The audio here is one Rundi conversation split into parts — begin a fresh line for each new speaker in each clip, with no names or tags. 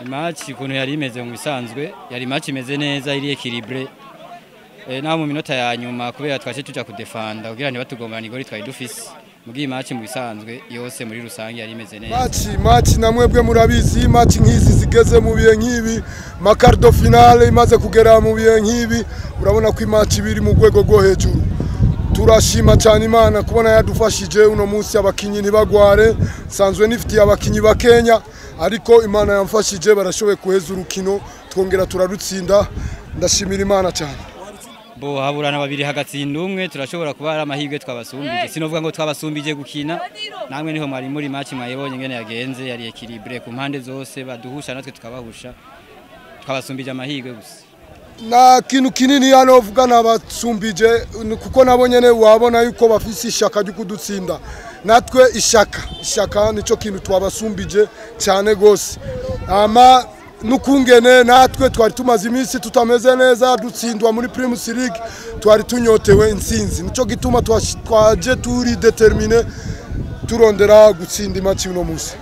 match kuntu yari imeze mu bisanzwe yari match imeze neza iri equilibre na mu minota ya nyuma kubera twaje tuja kudefanda kugira ni batugomana igori twari dufise mugiye match mu bisanzwe yose muri rusange yari imeze neza
match namwebwe murabizi match nkizi zigeze mu bihe nkibi makardo finale imaze kugera mu bihe nkibi urabona ko match biri mu rwego rwo hejuru turashima cyane Imana kubona yadufashije uno munsi abakinyi ntibagware sanzwe nifitiye abakinyi ba Kenya ariko Imana yamfashije barashoboye kuheza urukino twongera turarutsinda ndashimira Imana cyane
bo haburana babiri hagatsinda umwe turashobora kuba ari amahirwe twabasumbije sinovuga ngo twabasumbije gukina namwe niho mwari muri match mwayibonye ngene yagenze yari equilibre ku mpande zose baduhusha natwe tukabahusha twabasumbije amahirwe gusa
na kintu kinini yanovuga nabasumbije kuko nabonye ne wabona yuko bafise ishaka ryo kudutsinda natwe ishaka nico kintu twabasumbije cyane gose ama nukungene natwe twari tumaze iminsi tutameze neza dutsindwa muri Primus League twari tunyotewe insinzi nico gituma twaje turi determine turondera gutsinda match uno munsi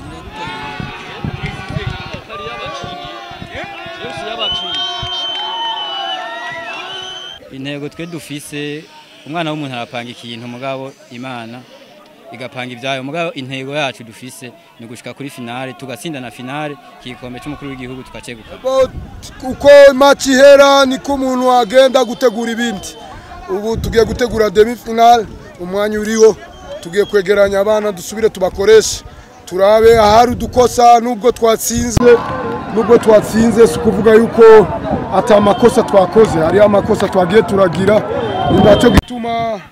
intego twe dufise umwana w'umuntu arapanga ikintu mugabo Imana igapanga ibyayo mugabo intego yacu dufise ni gushika kuri finale tugatsinda na finale kikombe cy'umukuru w'igihugu tukaceguka
uko match ihera niko umuntu agenda gutegura ibindi ubu tugiye gutegura demi finale umwanya uriho tugiye kwegeranya abana dusubire tubakoresha turabe ahari dukosa nubwo twatsinze sukuvuga yuko ata amakosa twakoze hari amakosa twagiye turagira ndaco gituma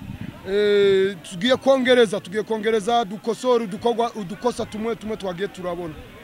tugiye kongereza dukosora udukosa tumwe twagiye turabona